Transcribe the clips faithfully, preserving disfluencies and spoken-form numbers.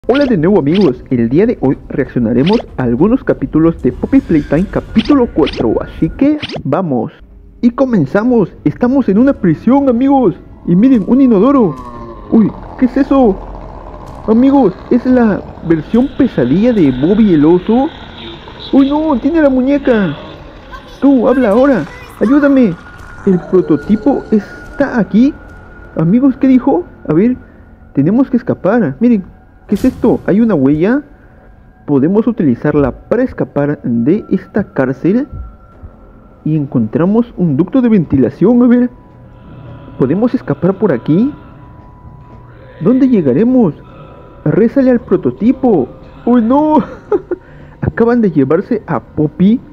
Hola de nuevo amigos, el día de hoy reaccionaremos a algunos capítulos de Poppy Playtime capítulo cuatro, así que vamos. Y comenzamos, estamos en una prisión amigos, y miren, un inodoro. Uy, ¿qué es eso? Amigos, es la versión pesadilla de Bobby el oso. Uy no, tiene la muñeca. Tú, habla ahora, ayúdame. El prototipo está aquí. Amigos, ¿qué dijo? A ver, tenemos que escapar, miren. ¿Qué es esto? ¿Hay una huella? Podemos utilizarla para escapar de esta cárcel. Y encontramos un ducto de ventilación, a ver. ¿Podemos escapar por aquí? ¿Dónde llegaremos? Rézale al prototipo. ¡Uy, no! Acaban de llevarse a Poppy.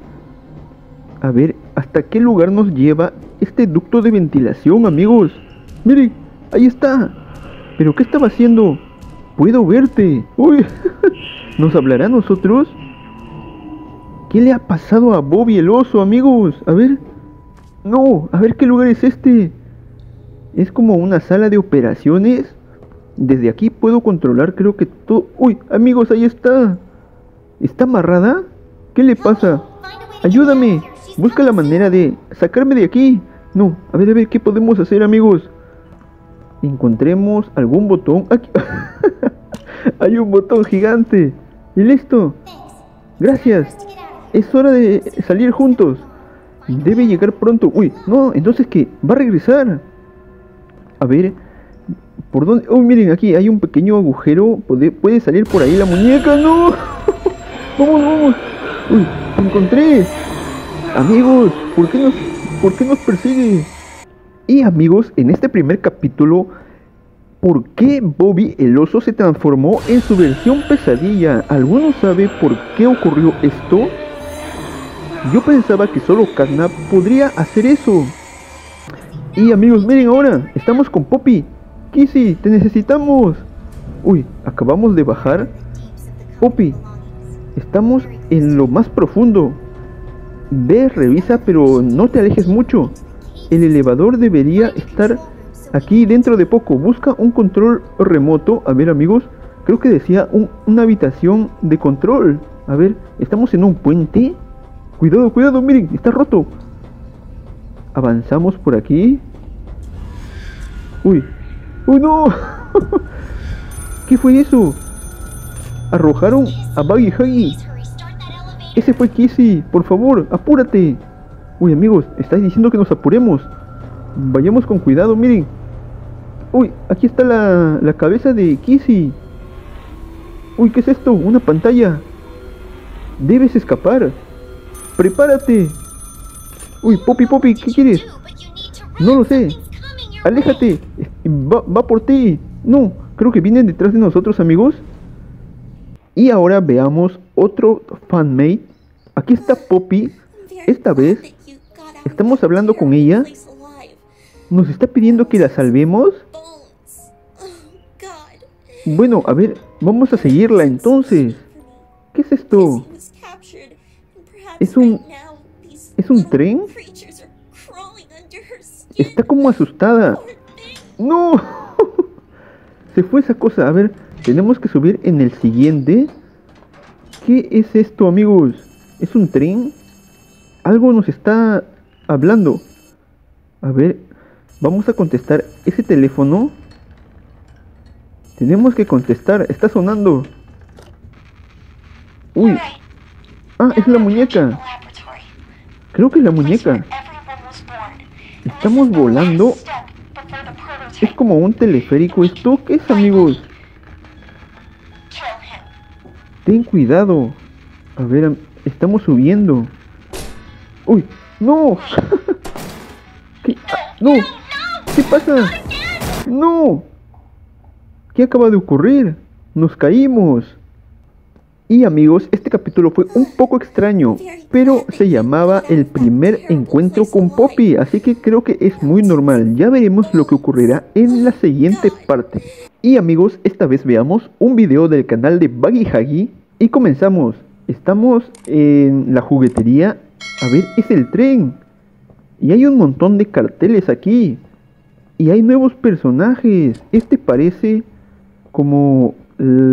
A ver, ¿hasta qué lugar nos lleva este ducto de ventilación, amigos? Miren, ahí está. ¿Pero qué estaba haciendo? Puedo verte. Uy, ¿nos hablará a nosotros? ¿Qué le ha pasado a Bobby el oso, amigos? A ver. No, a ver qué lugar es este. Es como una sala de operaciones. Desde aquí puedo controlar, creo que todo. Uy, amigos, ahí está. ¿Está amarrada? ¿Qué le pasa? Ayúdame. Busca la manera de sacarme de aquí. No, a ver, a ver, ¿qué podemos hacer, amigos? Encontremos algún botón. Aquí. Hay un botón gigante. Y listo. Gracias. Es hora de salir juntos. Debe llegar pronto. Uy, no, entonces ¿qué? Va a regresar. A ver. ¿Por dónde? Oh, miren, aquí hay un pequeño agujero. Puede, puede salir por ahí la muñeca. ¡No! Vamos, vamos. Uy, te encontré. Amigos, ¿por qué nos, por qué nos persigue? Y amigos, en este primer capítulo, ¿por qué Bobby el oso se transformó en su versión pesadilla? ¿Alguno sabe por qué ocurrió esto? Yo pensaba que solo Catnap podría hacer eso. Y amigos, miren ahora, estamos con Poppy. Kissy, te necesitamos. Uy, acabamos de bajar. Poppy, estamos en lo más profundo. Ve, revisa, pero no te alejes mucho. El elevador debería estar aquí dentro de poco. Busca un control remoto. A ver amigos, creo que decía un, una habitación de control. A ver, estamos en un puente. Cuidado, cuidado, miren, está roto. Avanzamos por aquí. Uy, uy no. ¿Qué fue eso? Arrojaron a Buggy Huggy. Ese fue Kissy, por favor, apúrate. Uy amigos, estáis diciendo que nos apuremos. Vayamos con cuidado, miren. Uy, aquí está la, la cabeza de Kissy. Uy, ¿qué es esto? Una pantalla. Debes escapar. Prepárate. Uy, Poppy, Poppy, ¿qué quieres? No lo sé. Aléjate. Va, va por ti. No, creo que vienen detrás de nosotros, amigos. Y ahora veamos otro fanmate. Aquí está Poppy. Esta vez estamos hablando con ella. ¿Nos está pidiendo que la salvemos? Bueno, a ver, vamos a seguirla entonces. ¿Qué es esto? ¿Es un... ¿Es un tren? Está como asustada. ¡No! Se fue esa cosa. A ver, tenemos que subir en el siguiente. ¿Qué es esto, amigos? ¿Es un tren? Algo nos está hablando. A ver, vamos a contestar ese teléfono. Tenemos que contestar, está sonando. Uy. Ah, es la muñeca. Creo que es la muñeca. Estamos volando. Es como un teleférico esto. ¿Qué es, amigos? Ten cuidado. A ver, estamos subiendo. Uy, no. ¿Qué? Ah, no. ¿Qué pasa? No. ¿Qué acaba de ocurrir? Nos caímos. Y amigos, este capítulo fue un poco extraño, pero se llamaba el primer encuentro con Poppy, así que creo que es muy normal. Ya veremos lo que ocurrirá en la siguiente parte. Y amigos, esta vez veamos un video del canal de Buggy Huggy. Y comenzamos. Estamos en la juguetería. A ver, es el tren. Y hay un montón de carteles aquí. Y hay nuevos personajes. Este parece como...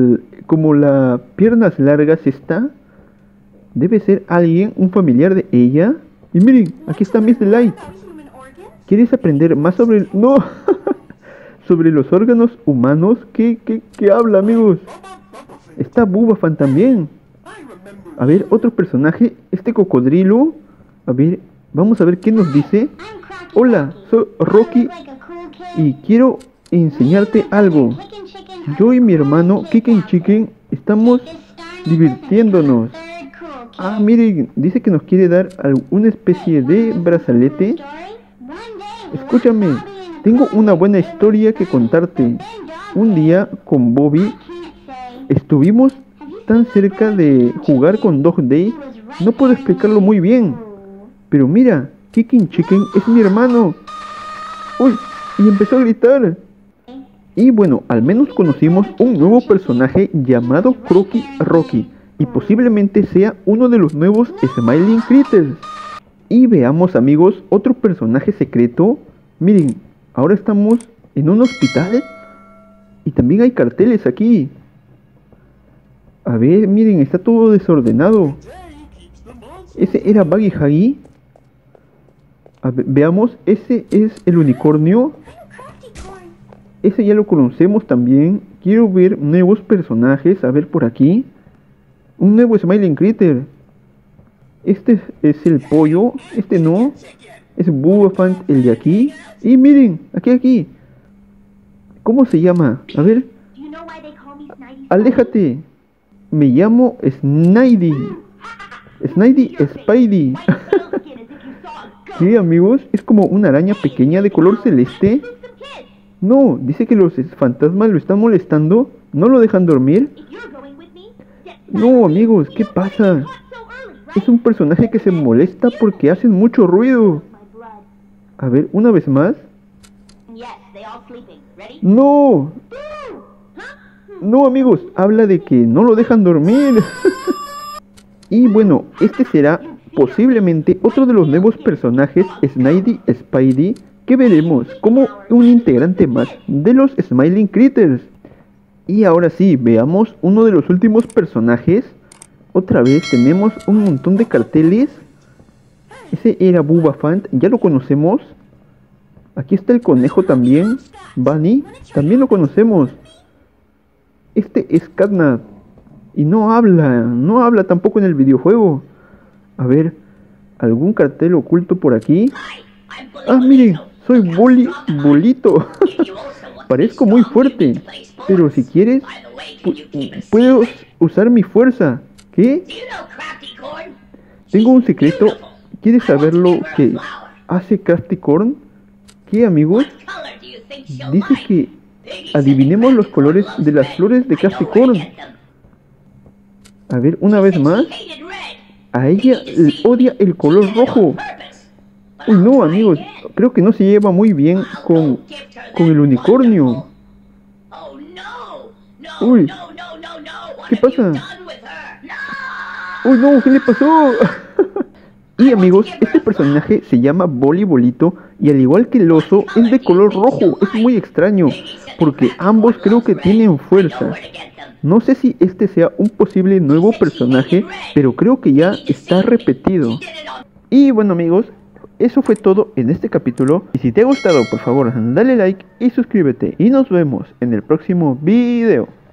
como las piernas largas está. Debe ser alguien, un familiar de ella. Y miren, aquí está Miss Delight. ¿Quieres aprender más sobre... No, sobre los órganos humanos? ¿Qué, qué, qué habla, amigos? Está Bubba Fan también. A ver, otro personaje, este cocodrilo. A ver, vamos a ver qué nos dice. Hola, soy Rocky y quiero enseñarte algo. Yo y mi hermano Kiken Chicken estamos divirtiéndonos. Ah, miren, dice que nos quiere dar una especie de brazalete. Escúchame, tengo una buena historia que contarte. Un día con Bobby estuvimos tan cerca de jugar con Dog Day. No puedo explicarlo muy bien. Pero mira, Kiken Chicken es mi hermano. Uy, y empezó a gritar. Y bueno, al menos conocimos un nuevo personaje llamado Croaky Rocky. Y posiblemente sea uno de los nuevos Smiling Critters. Y veamos, amigos, otro personaje secreto. Miren, ahora estamos en un hospital. Y también hay carteles aquí. A ver, miren, está todo desordenado. Ese era Baggy Huggy. A ver, veamos, ese es el unicornio. Ese ya lo conocemos también. Quiero ver nuevos personajes. A ver por aquí. Un nuevo Smiling Critter. Este es el pollo. Este no. Es Bubba Fan, el de aquí. Y miren, aquí, aquí. ¿Cómo se llama? A ver. Aléjate. Me llamo Snidey. Snidey Spidey. Sí, amigos, es como una araña pequeña de color celeste. No, dice que los fantasmas lo están molestando. No lo dejan dormir. No, amigos, ¿qué pasa? Es un personaje que se molesta porque hacen mucho ruido. A ver, una vez más. No. No, amigos, habla de que no lo dejan dormir. Y bueno, este será posiblemente otro de los nuevos personajes Snidey Spidey que veremos como un integrante más de los Smiling Critters. Y ahora sí, veamos uno de los últimos personajes. Otra vez tenemos un montón de carteles. Ese era Bubba Fan, ya lo conocemos. Aquí está el conejo también. Bunny, también lo conocemos. Este es Catnap. Y no habla, no habla tampoco en el videojuego. A ver, ¿algún cartel oculto por aquí? Ah, miren, soy Boli, Bolito. Parezco muy fuerte, pero si quieres, pu puedo usar mi fuerza. ¿Qué? Tengo un secreto. ¿Quieres saber lo que hace Crafty Corn? ¿Qué, amigos? Dice que adivinemos los colores de las flores de Crafty Corn. A ver, una vez más. A ella le odia el color rojo. Uy, no, amigos, creo que no se lleva muy bien con, con el unicornio. Uy, ¿qué pasa? Uy, no, ¿qué le pasó? Y amigos, este personaje se llama Boli Bolito y al igual que el oso es de color rojo. Es muy extraño porque ambos creo que tienen fuerza. No sé si este sea un posible nuevo personaje, pero creo que ya está repetido. Y bueno, amigos, eso fue todo en este capítulo. Y si te ha gustado, por favor, dale like y suscríbete. Y nos vemos en el próximo video.